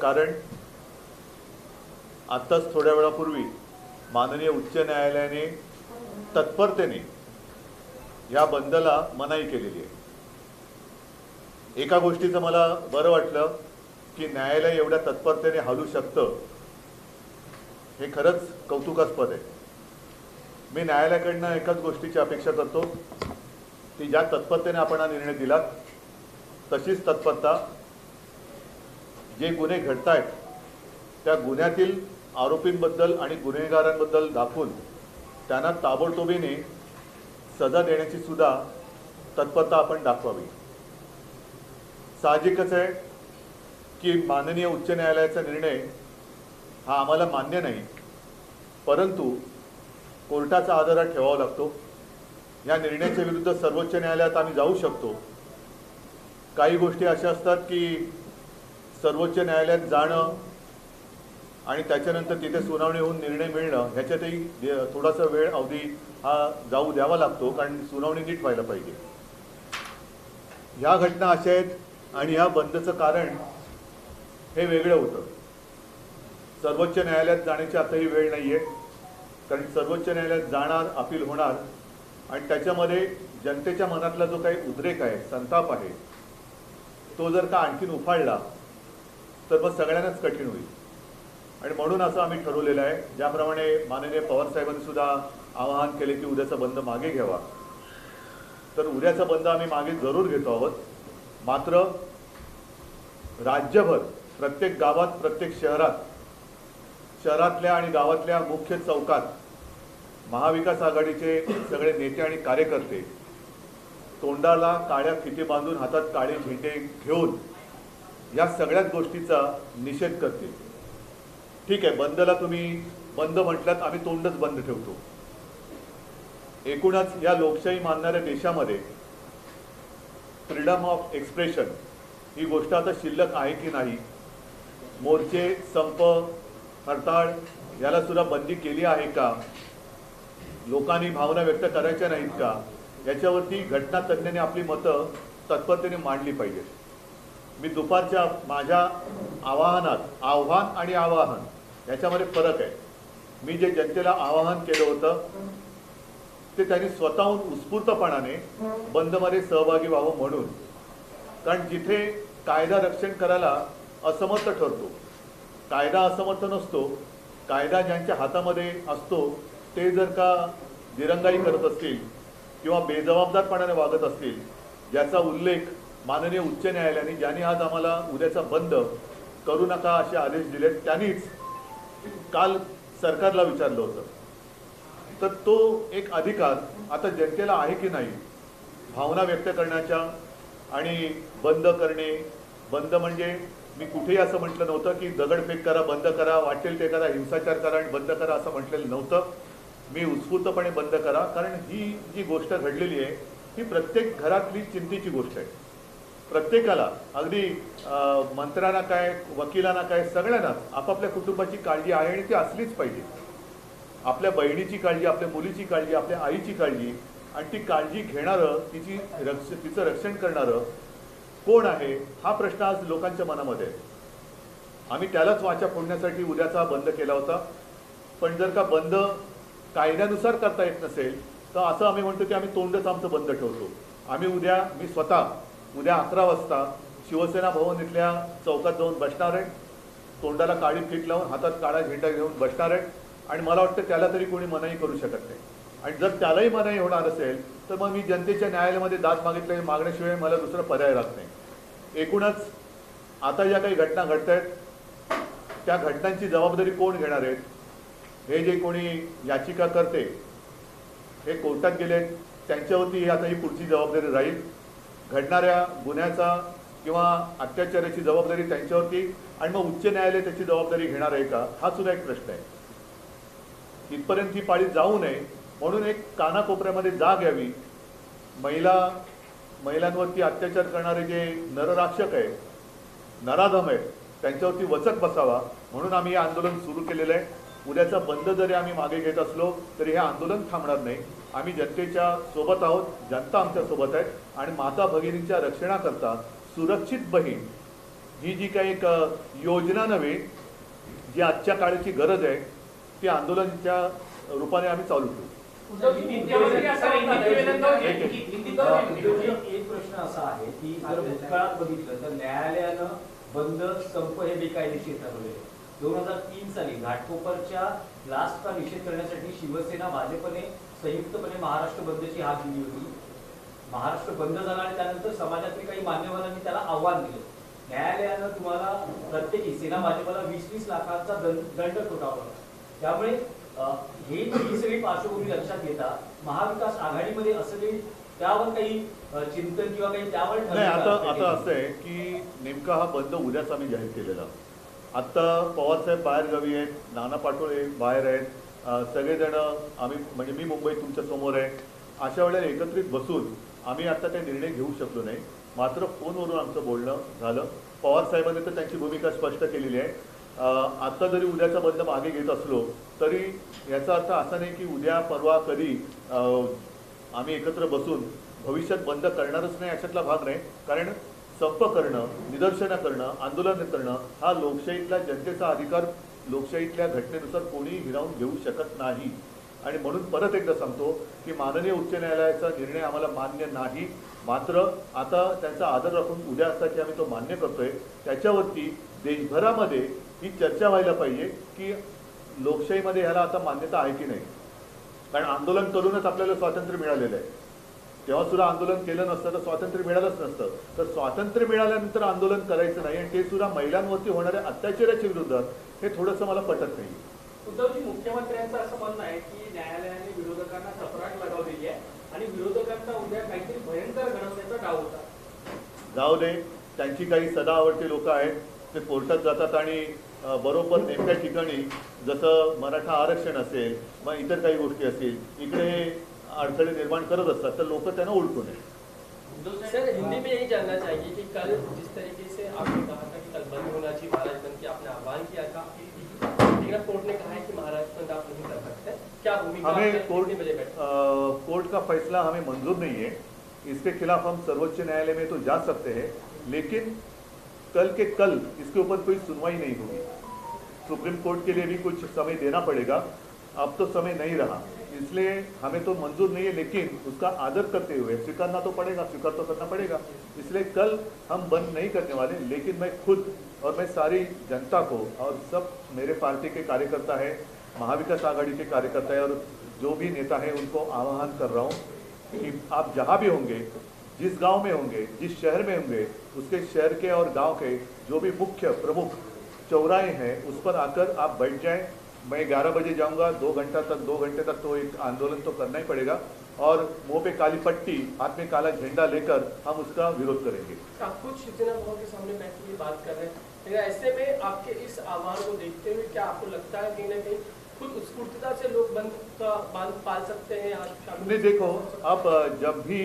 कारण आत्ताच थोड्या वेळापूर्वी माननीय उच्च न्यायालयाने तत्परतेने या बंदला मनाई केलेली आहे। एका गोष्टीचं मला बरं वाटलं की न्यायालय एवढ्या तत्परतेने हलू शकतं, हे खरंच कौतुकास्पद आहे। मी न्यायालयाकडनं एकाच गोष्टीची अपेक्षा करतो की ज्या तत्परतेने आपण हा निर्णय दिलात तशीच तत्परता जे गुन्हे घडत आहेत त्या गुन्ह्यातील आरोपींबद्दल आणि गुन्हेगारांबद्दल दाखवून त्यांना ताबडतोबीने सजा देण्याची सुद्धा तत्परता आपण दाखवावी। साहजिकच आहे की माननीय उच्च न्यायालयाचा निर्णय हा आम्हाला मान्य नाही, परंतु कोर्टाचा आदर ठेवावा लागतो। या निर्णयाच्या विरुद्ध सर्वोच्च न्यायालयात आम्ही जाऊ शकतो। काही गोष्टी अशा असतात की सर्वोच्च न्यायालयात जाणं आणि त्याच्यानंतर तिथे सुनावणी होऊन निर्णय मिळणं ह्याच्यातही थोडासा वेळ अवधी हा जाऊ द्यावा लागतो, कारण सुनावणी नीट व्हायला पाहिजे। ह्या घटना अशा आहेत आणि ह्या बंदचं कारण हे वेगळं होतं। सर्वोच्च न्यायालयात जाण्याची आताही वेळ नाही आहे, कारण सर्वोच्च न्यायालयात जाणार, अपील होणार आणि त्याच्यामध्ये जनतेच्या मनातला जो काही उद्रेक आहे, संताप आहे, तो जर का आणखीन उफाळला तर मग सगळ्यांनाच कठीण होईल। आणि म्हणून असं आम्ही ठरवलेलं आहे, ज्याप्रमाणे माननीय पवार साहेबांनी सुद्धा आवाहन केले की उद्याचा बंद मागे घ्यावा, तर उद्याचा बंद आम्ही मागे जरूर घेतो आहोत। मात्र राज्यभर प्रत्येक गावात, प्रत्येक शहरातल्या आणि गावातल्या मुख्य चौकात महाविकास आघाडीचे सगळे नेते आणि कार्यकर्ते तोंडाला काळ्या फिती बांधून हातात काळे झेंडे घेऊन या सगळ्याच गोष्टीचा निषेध करतील। ठीक आहे, बंदला तुम्ही बंद म्हटलात, आम्ही तोंडच बंद ठेवतो। एकूणच या लोकशाही मानणाऱ्या देशामध्ये फ्रीडम ऑफ एक्सप्रेशन ही गोष्ट आता शिल्लक आहे की नाही, मोर्चे, संप, हरताळ याला सुद्धा बंदी केली आहे का, लोकांनी भावना व्यक्त करायच्या नाहीत का, याच्यावरती घटनातज्ञांनी आपली मतं तत्परतेने मांडली पाहिजेत। मी दुपारच्या माझ्या आव्हान आणि आवाहन याच्यामध्ये फरक आहे। मी जे जनतेला आवाहन केलं होतं ते त्यांनी स्वतःहून उत्स्फूर्तपणाने बंदमध्ये सहभागी व्हावं म्हणून, कारण जिथे कायदा रक्षण करायला असमर्थ ठरतो, कायदा असमर्थ नसतो, कायदा ज्यांच्या हातामध्ये असतो ते जर का दिरंगाई करत असतील किंवा बेजबाबदारपणाने वागत असतील, ज्याचा उल्लेख माननीय उच्च न्यायालयाने, ज्यांनी आज आम्हाला उद्याचा बंद करू नका असे आदेश दिले, त्यांनीच काल सरकारला विचारलं होतं। तर तो एक अधिकार आता जनतेला आहे की नाही भावना व्यक्त करण्याच्या आणि बंद करणे। बंद म्हणजे मी कुठेही असं म्हटलं नव्हतं की दगडफेक करा, बंद करा, वाटेल ते करा, हिंसाचार करा आणि बंद करा असं म्हटलेलं नव्हतं। मी उत्स्फूर्तपणे बंद करा, कारण ही जी गोष्ट घडलेली आहे ही प्रत्येक घरातली चिंतेची गोष्ट आहे। प्रत्येकाला, अगदी मंत्र्यांना काय, वकिलांना काय, सगळ्यांनाच आपापल्या कुटुंबाची काळजी आहे आणि ती असलीच पाहिजे। आपल्या बहिणीची काळजी, आपल्या मुलीची काळजी, आपल्या आईची काळजी, आणि ती काळजी घेणारं, तिचं रक्षण करणारं कोण आहे हा प्रश्न आज लोकांच्या मनामध्ये आहे। आम्ही त्यालाच वाचा फोडण्यासाठी उद्याचा बंद केला होता। पण जर का बंद कायद्यानुसार करता येत नसेल तर असं आम्ही म्हणतो की आम्ही तोंडच आमचं बंद ठेवतो। आम्ही मी स्वतः उद्या 11 वाजता शिवसेना भवन इथल्या चौकात जाऊन बसणार आहे, तोंडाला काळी फीत लावून हातात काळा झेंडा घेऊन बसणार आहे, आणि मला वाटतं त्याला तरी कोणी मनाई करू शकत नाही। आणि जर त्यालाही मनाई होणार असेल तर मग मी जनतेच्या न्यायालयामध्ये दाद मागण्याशिवाय मला दुसरा पर्याय राहत नाही। एकूणच आता ज्या काही घटना घडत आहेत त्या घटनांची जबाबदारी कोण घेणार आहेत, हे जे कोणी याचिका करते हे कोर्टात गेले, त्यांच्यावरती आता ही पुढची जबाबदारी राहील। घडणाऱ्या गुन्ह्याचा किंवा अत्याचाराची जबाबदारी त्यांच्यावरती, आणि मग उच्च न्यायालय त्याची जबाबदारी घेणार आहे का, हा सुद्धा एक प्रश्न आहे। इथपर्यंत ही पाळी जाऊ नये म्हणून एक कानाकोपऱ्यामध्ये जाग यावी। महिलांवरती अत्याचार करणारे जे नरराक्षक आहेत, नराधम आहेत, त्यांच्यावरती वचक बसावा म्हणून आम्ही हे आंदोलन सुरू केलेलं आहे। उद्याचा बंद जरी आम्ही मागे घेत असलो तरी हे आंदोलन थांबणार नाही। आम्ही जनतेच्या सोबत आहोत, जनता आमच्या सोबत आहे, आणि माता भगिनींच्या रक्षणाकरता सुरक्षित बहीण ही जी काही एक योजना नव्हे, जी आजच्या काळाची गरज आहे, ती आंदोलनाच्या रूपाने आम्ही चालू ठेवू. एक प्रश्न असा आहे की जर भूतकाळात बघितलं तर न्यायालयानं बंद संप हे बेकायदेशीर ठरवले. 2003 साली घाटकोपरच्या ब्लास्टचा निषेध करण्यासाठी शिवसेना भाजपने संयुक्तपणे महाराष्ट्र बंदची हाक दिली होती. महाराष्ट्र बंद झाला आणि त्यानंतर समाजातील काही मान्यवरांनी त्याला आव्हान दिलं. न्यायालयानं तुम्हाला प्रत्येकी सेना भाजपला 20-20 लाखांचा दंड ठोठावला. त्यामुळे ही सगळी पार्श्वभूमी लक्षात घेता महाविकास आघाडीमध्ये असं काही त्यावर काही चिंतन किंवा काही त्यावर नाही. आता असं आहे की नेमका हा बंद उद्याच आम्ही जाहीर केलेला. आत्ता पवारसाहेब बाहेर गावी आहेत, नाना पाटोळे बाहेर आहेत, सगळेजण आम्ही म्हणजे मी मुंबईत तुमच्या समोर आहे. अशा वेळेला एकत्रित बसून आम्ही आता काही निर्णय घेऊ शकलो नाही. मात्र फोनवरून आमचं बोलणं झालं. पवारसाहेबांनी तर त्यांची भूमिका स्पष्ट केलेली आहे. आत्ता जरी उद्याचा बंद मागे घेत असलो तरी याचा अर्थ असा नाही की उद्या परवा कधी आम्ही एकत्र बसून भविष्यात बंद करणारच नाही अशातला भाग नाही. कारण संप करणं, निदर्शनं करणं, आंदोलन करणं हा लोकशाहीतला जनतेचा अधिकार लोकशाहीतल्या घटनेनुसार कोणीही हिरावून घेऊ शकत नाही. आणि म्हणून परत एकदा सांगतो की माननीय उच्च न्यायालयाचा निर्णय आम्हाला मान्य नाही. मात्र आता त्यांचा आदर राखून उद्या असता की आम्ही तो मान्य करतोय. त्याच्यावरती देशभरामध्ये ही चर्चा व्हायला पाहिजे की लोकशाहीमध्ये ह्याला आता मान्यता आहे की नाही. कारण आंदोलन करूनच आपल्याला स्वातंत्र्य मिळालेलं आहे. तेव्हा सुद्धा आंदोलन केलं नसतं तर स्वातंत्र्य मिळालंच नसतं. तर स्वातंत्र्य मिळाल्यानंतर आंदोलन करायचं नाही आणि ते सुद्धा महिलांवरती होणाऱ्या अत्याचाराच्या विरोधात, हे थोडंसं मला पटत नाही. उद्धवजी, मुख्यमंत्र्यांचं असं म्हणणं आहे की न्यायालयाने विरोधकांना चपराक लगावलेली आहे आणि विरोधकांना उद्या काहीतरी भयंकर घडवण्याचा डाव होता. जाऊ दे, त्यांची काही सदा आवडती लोक आहेत, ते कोर्टात जातात आणि बरोबर नेमक्या ठिकाणी जसं मराठा आरक्षण असेल मग इतर काही गोष्टी असतील इकडे अडथळे निर्माण करत असतात, तर लोक त्यांना ओळखून नये. सर, हिंदी में यही जानना चाहिए कि कल जिस तरीके से आपने कहा था कि कल बंद होना चाहिए, महाराज बंद की आपने आह्वान किया था, लेकिन कोर्ट ने कहा है कि महाराष्ट्र बंद आप नहीं कर सकते. क्या भूमिका हमें कोर्ट का फैसला हमें मंजूर नहीं है. इसके खिलाफ हम सर्वोच्च न्यायालय में तो जा सकते हैं, लेकिन कल के कल इसके ऊपर कोई सुनवाई नहीं होगी. सुप्रीम कोर्ट के लिए भी कुछ समय देना पड़ेगा. अब तो समय नहीं रहा, इसलिए हमें तो मंजूर नहीं है, लेकिन उसका आदर करते हुए स्वीकारना तो पड़ेगा, स्वीकार तो करना पड़ेगा. इसलिए कल हम बंद नहीं करने वाले. लेकिन मैं खुद और मैं सारी जनता को और सब मेरे पार्टी के कार्यकर्ता है, महाविकास आघाड़ी के कार्यकर्ता है और जो भी नेता है उनको आह्वान कर रहा हूँ कि आप जहाँ भी होंगे, जिस गांव में होंगे, जिस शहर में होंगे, उसके शहर के और गांव के जो भी मुख्य प्रमुख चौराहे हैं उस पर आकर आप बैठ जाएं. मैं 11 बजे जाऊंगा. 2 घंटे तक तो एक आंदोलन तो करना ही पड़ेगा और मुंह पे काली पट्टी, हाथ में काला झंडा लेकर हम उसका विरोध करेंगे. आप खुद शिवसेना भवन के सामने बैठ के बात कर रहे हैं, लेकिन ऐसे में आपके इस आह्वान को देखते हुए क्या आपको लगता है कहीं ना कहीं खुद स्फूर्तता से लोग बांध पाल सकते हैं? आज नहीं, देखो, अब जब भी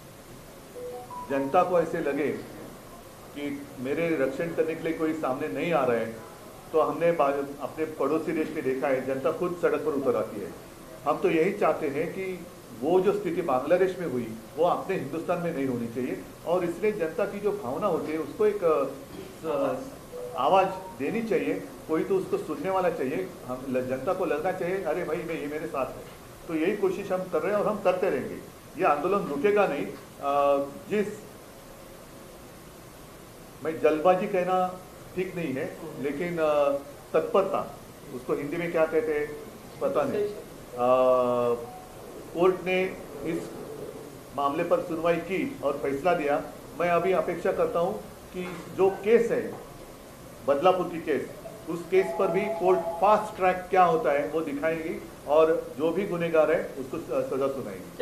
जनता को ऐसे लगे कि मेरे रक्षण करने के लिए कोई सामने नहीं आ रहा है, तो हमने अपने पड़ोसी देश में देखा है, जनता खुद सड़क पर उतर आती है. हम तो यही चाहते हैं कि वो जो स्थिति बांग्लादेश में हुई वो अपने हिंदुस्तान में नहीं होनी चाहिए. और इसलिए जनता की जो भावना होती है उसको एक आवाज़ देनी चाहिए. कोई तो उसको सुनने वाला चाहिए. हम जनता को लगना चाहिए अरे भाई ये मेरे साथ है. तो यही कोशिश हम कर रहे हैं और हम करते रहेंगे. ये आंदोलन रुकेगा नहीं. मैं जल्दबाजी कहना ठीक नहीं है, लेकिन तत्परता, उसको हिंदी में क्या कहते हैं पता नहीं. कोर्ट ने इस मामले पर सुनवाई की और फैसला दिया. मैं अभी अपेक्षा करता हूं कि जो केस है बदलापुर की केस, उस केस पर भी कोर्ट फास्ट ट्रैक क्या होता है वो दिखाएगी और जो भी गुनेगार है उसको सजा सुनाएगी.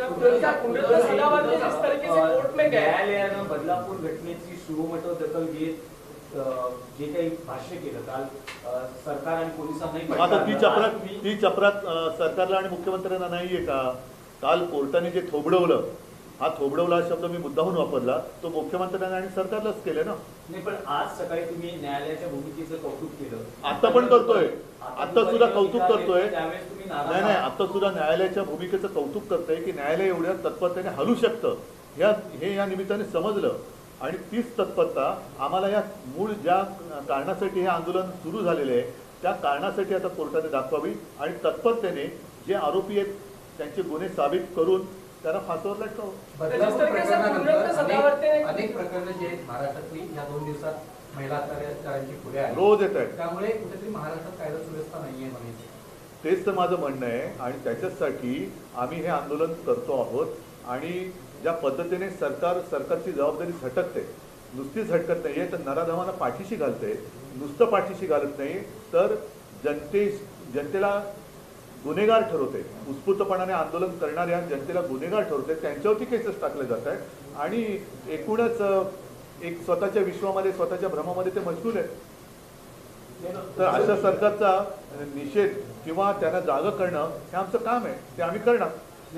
न्यायालयानं बदलापूर घटनेची सुमोटो दखल घेत जे काही भाष्य केलं काल सरकार आणि पोलिसांनाही. आता ती चपराक सरकारला आणि मुख्यमंत्र्यांना नाहीये का? काल कोर्टाने जे थोबडवलं, हा थोबडवला शब्द मी मुद्दाहून वापरला, तो मुख्यमंत्र्यांना आणि सरकारलाच केलं ना. नाही, पण आज सकाळी तुम्ही न्यायालयाच्या भूमिकेचं कौतुक केलं. आता पण करतोय, आता सुद्धा कौतुक करतोय. त्यावेळेस तुम्ही नाही, आता सुद्धा न्यायालयाच्या भूमिकेचं कौतुक करतोय की न्यायालय एवढ्या तत्परतेने हलू शकतं. हे या निमित्ताने समजलं आणि तीच तत्परता आम्हाला या मूळ ज्या कारणासाठी हे आंदोलन सुरू झालेले आहे त्या कारणासाठी आता कोर्टाने दाखवावी आणि तत्परतेने जे आरोपी आहेत त्यांचे गुन्हे साबित करून त्यांना फासावर लटकावं. बदलापूर प्रकरणानंतर अनेक प्रकरणं जी आहेत महाराष्ट्रातली या 2 दिवसात महिला अत्याचारांची पुढे आली, रोज येत आहेत. त्यामुळे कुठेतरी महाराष्ट्रात कायदा सुव्यवस्था नाहीये म्हणायची. तेच तर माझं म्हणणं आहे आणि त्याच्यासाठी आम्ही हे आंदोलन करतो आहोत. आणि ज्या पद्धतीने सरकारची जबाबदारी झटकते, नुसतीच झटकत नाही आहे तर नराधमांना पाठीशी घालते, नुसतं पाठीशी घालत नाही तर जनतेला गुन्हेगार ठरवते, उत्स्फूर्तपणाने आंदोलन करणाऱ्या जनतेला गुन्हेगार ठरवते, त्यांच्यावरती केसेस टाकले जात आहेत आणि एकूणच एक स्वतःच्या विश्वामध्ये स्वतःच्या भ्रमामध्ये ते मशगूल आहेत. तर अशा सरकारचा निषेध किंवा त्यांना जागं करणं हे आमचं काम आहे, ते आम्ही करणार.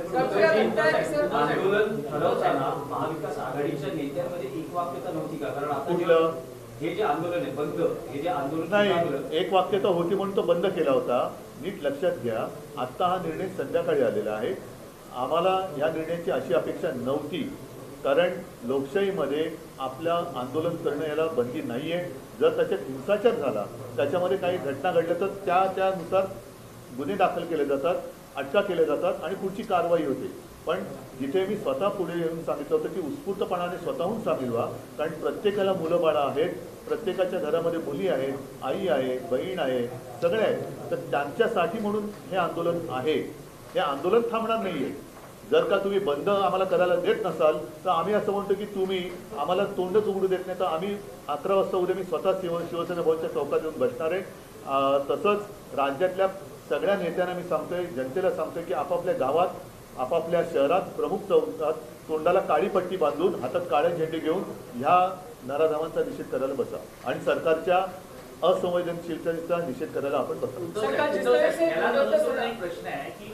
आंदोलन ठरवताना महाविकास आघाडीच्या नेत्यांमध्ये एकवाक्यता नव्हती का? कारण आपण कुठलं हे जे आंदोलन आहे बंद, हे जे आंदोलन नाही, एक वाक्यता होती म्हणून तो बंद केला होता. नीट लक्षात घ्या, आत्ता हा निर्णय संध्याकाळी आलेला आहे. आम्हाला या निर्णयाची अशी अपेक्षा नव्हती, कारण लोकशाहीमध्ये आपल्या आंदोलन करणं याला बंदी नाही आहे. जर त्याच्यात हिंसाचार झाला, त्याच्यामध्ये काही घटना घडल्या तर त्यानुसार गुन्हे दाखल केले जातात, अटका केल्या जातात आणि पुढची कारवाई होते. पण जिथे मी स्वतः पुढे येऊन सांगितलं होतं की उत्स्फूर्तपणाने स्वतःहून सामील व्हा, कारण प्रत्येकाला मुलं बाळं आहेत, प्रत्येकाच्या घरामध्ये मुली आहेत, आई आहे, बहीण आहे, सगळे आहेत. तर त्यांच्यासाठी म्हणून हे आंदोलन आहे. हे आंदोलन थांबणार नाही आहे. जर का तुम्ही बंद आम्हाला करायला देत नसाल तर आम्ही असं म्हणतो की तुम्ही आम्हाला तोंडच उघडू देत नाही तर आम्ही 11 वाजता उद्या मी स्वतः शिवसेना भवनच्या चौकात येऊन बसणार आहे. तसंच राज्यातल्या सगळ्या नेत्यांना मी सांगतोय, जनतेला सांगतोय की आपापल्या गावात, आपापल्या शहरात, प्रमुख चौकात तोंडाला काळी पट्टी बांधून हातात काळे झेंडे घेऊन ह्या नराधमांचा निषेध करायला बसा आणि सरकारच्या असंवेदनशीलतेचा निषेध करायला आपण बसा. प्रश्न आहे की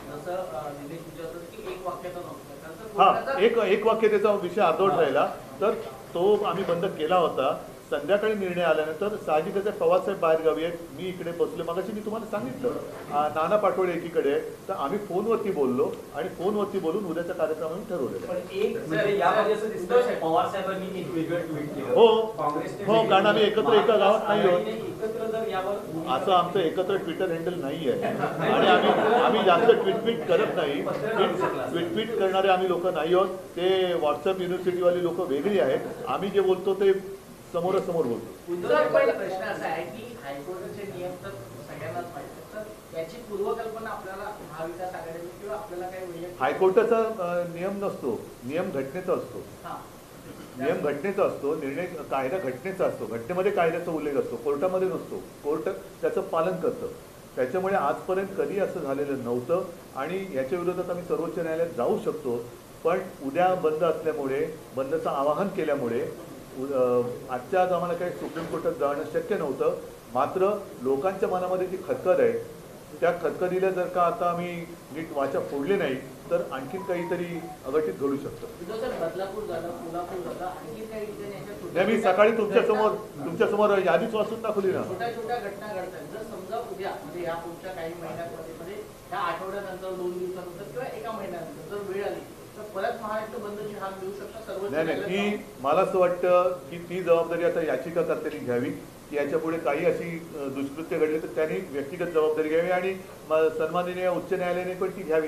एक वाक्याचा हा, एक वाक्यतेचा विषय अर्धवट राहिला तर तो आम्ही बंद केला होता. संध्याकाळी निर्णय आल्यानंतर साहजिकच पवारसाहेब बाहेरगावी आहेत, मी इकडे बसलो. मगाशी मी तुम्हाला सांगितलं नाना पाटोळे एकीकडे आहे, तर आम्ही फोनवरती बोललो आणि फोनवरती बोलून उद्याचा कार्यक्रम आम्ही ठरवलेला आहे. पण एक म्हणजे यामध्ये असं दिसतं पवार साहेबांनी एक वेगळं ट्विट केलं. हो, कारण आम्ही एकत्र एका गावात नाही आहोत. एकत्र जर यावर असं आमचं एकत्र ट्विटर हँडल नाही आहे आणि आम्ही जास्त ट्विट करत नाही. ट्विट करणारे आम्ही लोक नाही आहोत. ते व्हॉट्सअप युनिव्हर्सिटीवाली लोक वेगळी आहेत. आम्ही जे बोलतो ते समोरासमोर बोलतो. प्रश्न असा आहे की हायकोर्टाचे नियम तर सगळ्यांनाच माहिती, तर याची पूर्वकल्पना आपल्याला महाविकास आघाडीने किंवा आपल्याला काही वैयक्तिक हायकोर्टाचा नियम नसतो, नियम घटनेचा असतो. नियम घटनेचा असतो, निर्णय कायदा घटनेचा असतो. घटनेमध्ये कायद्याचा उल्लेख असतो, कोर्टामध्ये नसतो. कोर्ट त्याचं पालन करतं. त्याच्यामुळे आजपर्यंत कधी असं झालेलं नव्हतं आणि याच्या विरोधात आम्ही सर्वोच्च न्यायालयात जाऊ शकतो. पण उद्या बंद असल्यामुळे, बंदचं आवाहन केल्यामुळे आजच्या आज आम्हाला काही सुप्रीम कोर्टात जाणं शक्य नव्हतं. मात्र लोकांच्या मनामध्ये जी खदखद आहे त्या खदखदीला जर का आता आम्ही नीट वाचा फोडली नाही तर आणखीन काहीतरी अघटित घडू शकतं. बदलापूर झालं, कोल्हापूर झालं, आणखी काही नाही, मी सकाळी तुमच्यासमोर यादीच वाचून दाखवली ना. छोट्या छोट्या घटना घडतात. जर समजा उद्या म्हणजे या पुढच्या काही महिन्यामध्ये ह्या आठवड्यानंतर, 2 दिवसानंतर किंवा एका महिन्यानंतर जर वेळ आली तर परत महाराष्ट्र बंदची हाक देऊ शकता सर्व. नाही, मला असं वाटतं की ती जबाबदारी आता याचिकाकर्त्यांनी घ्यावी की याच्या पुढे काही अशी दुष्कृत्य घडली तर त्यांनी व्यक्तिगत जबाबदारी घ्यावी आणि सन्माननीय उच्च न्यायालयाने पण ती घ्यावी.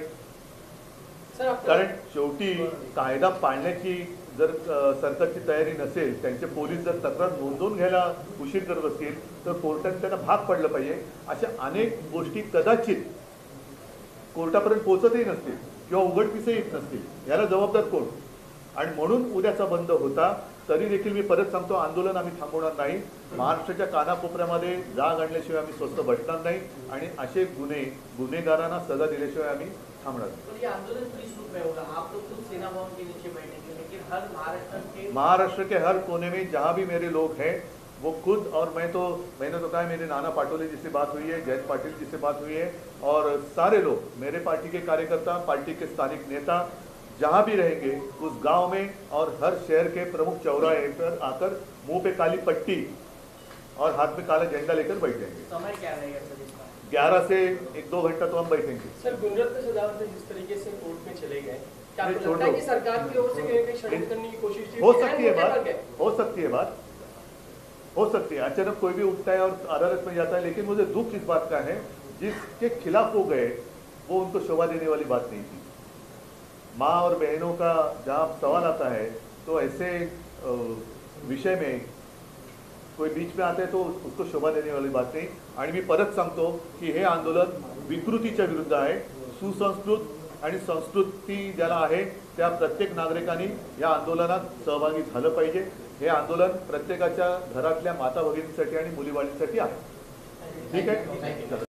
कारण शेवटी कायदा पाळण्याची जर सरकारची तयारी नसेल, त्यांचे पोलीस जर तक्रार नोंदवून घ्यायला उशीर करत असतील तर कोर्टाने त्यांना भाग पडलं पाहिजे. अशा अनेक गोष्टी कदाचित कोर्टापर्यंत पोहोचतही नसतील किंवा उघडकीसही येत नसतील. याला जबाबदार कोण? आणि म्हणून उद्याचा बंद होता. तरी देखील मी परत सांगतो, आंदोलन आम्ही थांबवणार नाही. महाराष्ट्राच्या कानाकोपऱ्यामध्ये जाग आणल्याशिवाय आम्ही स्वस्थ बसणार नाही आणि असे गुन्हेगारांना सजा दिल्याशिवाय आम्ही थांबणार नाही. महाराष्ट्र के हर कोने में जहाँ भी मेरे लोग हैं वो खुद, और मैंने तो कहा, मेरे नाना पाटोले जी से बात हुई है, जयंत पाटिल जी से बात हुई है और सारे लोग, मेरे पार्टी के कार्यकर्ता, पार्टी के स्थानिक नेता जहाँ भी रहेंगे उस गांव में और हर शहर के प्रमुख चौराहे पर आकर मुंह पे काली पट्टी और हाथ में काला झंडा लेकर बैठ जाएंगे. समय क्या रहेगा सर? 11 से 1-2 घंटा तो हम बैठेंगे। सर गुणरत्न सदावर्ते जिस तरीके से कोर्ट में चले गए, क्या नहीं, आपको छोड़ लगता है दो। कि सरकार की ओर से कहीं कहीं षड्यंत्र करने की कोशिश थी? हो सकती है मोटे बात, पर गए। हो सकती है बात, हो सकती है। अचानक कोई भी उठता है और अदालत में जाता है, लेकिन मुझे दुख इस बात का है जिसके खिलाफ वो गए वो उनको शोभा देने वाली बात नहीं थी। माँ और बहनों का जहाँ सवाल आता है तो ऐसे विषय में कोई बीच में आता है तो उसको शोभा देने वाली बात नाही। आणि मी परत सांगतो की हे आंदोलन विकृतीच्या विरुद्ध आहे। सुसंस्कृत आणि संस्कृती ज्याला आहे त्या प्रत्येक नागरिकांनी या आंदोलनात सहभागी झालं पाहिजे। हे आंदोलन प्रत्येकाच्या घरातल्या माता भगिनींसाठी आणि मुलीबाळींसाठी आहे। ठीक आहे।